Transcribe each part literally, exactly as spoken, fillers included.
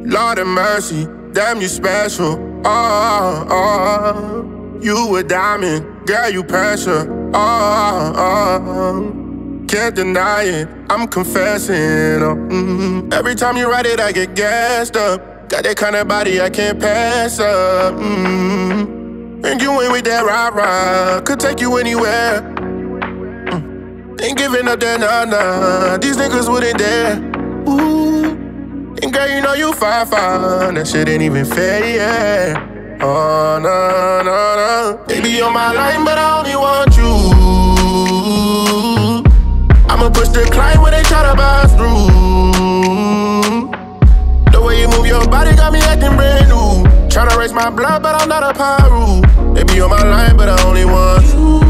Lord of mercy, damn you special. Oh, oh, you a diamond, girl you pressure. Oh, oh, can't deny it, I'm confessing. Oh, mm-hmm. Every time you write it, I get gassed up. Got that kind of body I can't pass up. Mm-hmm. And you ain't with that rah-rah, could take you anywhere. Mm. Ain't giving up that nah-nah, these niggas wouldn't dare. Ooh. And girl, you know you fine, fine. That shit ain't even fair, yeah. Oh, no, no, no. They be on my line, but I only want you. I'ma push the climb when they try to bust through. The way you move your body got me acting brand new. Tryna raise my blood, but I'm not a pyro. They be on my line, but I only want you.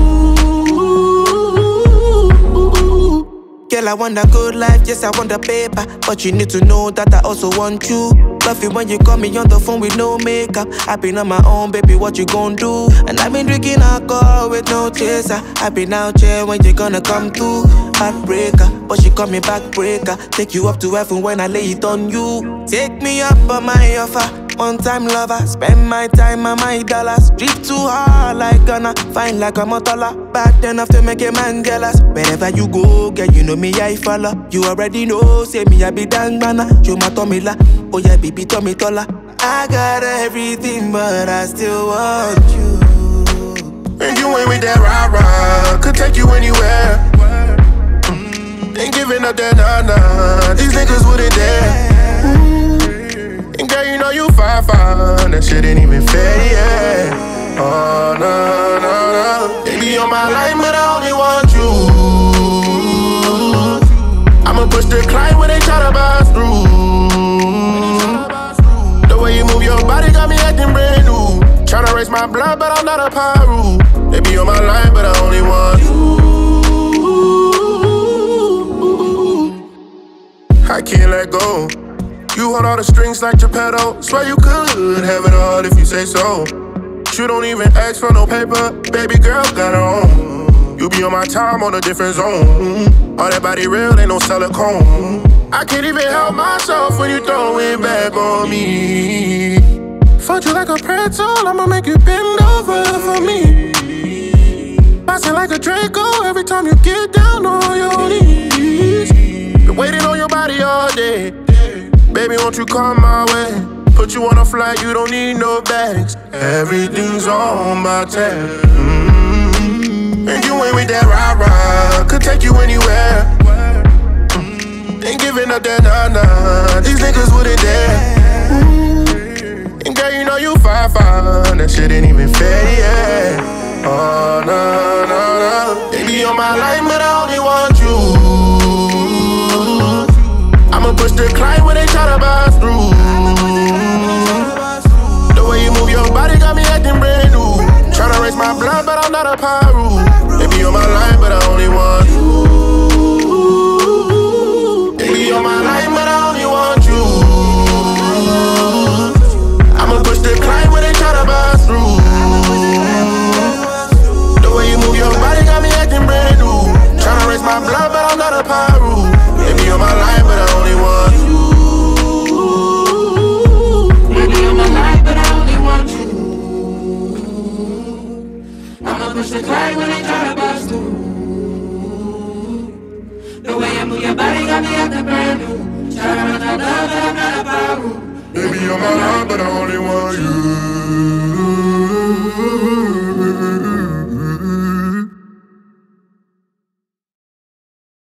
Girl, I want a good life, yes, I want a paper. But you need to know that I also want you. Love it when you call me on the phone with no makeup. I've been on my own, baby, what you gon' do? And I've been drinking alcohol with no chaser. I've been out here when you gonna come through. Heartbreaker, but she call me backbreaker. Take you up to heaven when I lay it on you. Take me up on my offer. One time lover, spend my time and my dollars. Drip too hard like Ghana, fine like a motola. Bad enough to make a man jealous. Wherever you go, girl, you know me, I follow. You already know, say me, I be dang bana. You my tummy la, oh yeah, baby, tummy tola. I got everything, but I still want you. And you ain't with that rah-rah, could take you anywhere. Mm. Ain't giving up that nah-nah, these niggas wouldn't dare. And girl, you know you fine, fine. That shit ain't even fair, yeah. Oh, no, no, no. They be on my line, but I only want you. I'ma push the climb when they try to bust through. The way you move your body got me acting brand new. Tryna raise my blood, but I'm not a pyro. They be on my line, but I only want you. I can't let go. You hold all the strings like Geppetto. Swear you could have it all if you say so. You don't even ask for no paper. Baby girl got her own. You be on my time on a different zone. All that body real, ain't no silicone. I can't even help myself when you throw it back on me. Fuck you like a pretzel, I'ma make you bend over for me. Bouncing like a Draco every time you get down on your knees. Been waiting on your body all day. Baby, won't you come my way? Put you on a flight, you don't need no bags. Everything's on my tab. Mm-hmm. And you ain't with that rah-rah, could take you anywhere. Mm. Ain't giving up that nah-nah, these niggas wouldn't dare. Mm. And girl, you know you fine, fine. That shit ain't even fair, yeah. Oh, no, no, no. They be on my line, but I only want you. I'ma push the climb when they try to bust through. The way you move your body got me acting brand new. Tryna raise my blood, but I'm not a pyro. They be on my line, but I only want you. They be on my line, but I only want you. I'ma push the climb when they try to bust through. The way you move your body got me acting brand new. Tryna raise my blood, but I'm not a pyro. They be on my line, but I only want you. They be on my line, but I only want you. I'ma push the climb when they try to bust through. The way you move your body got me acting brand new. Tryna run that love, but I'm not a pyro. They be on my line, but I only want you.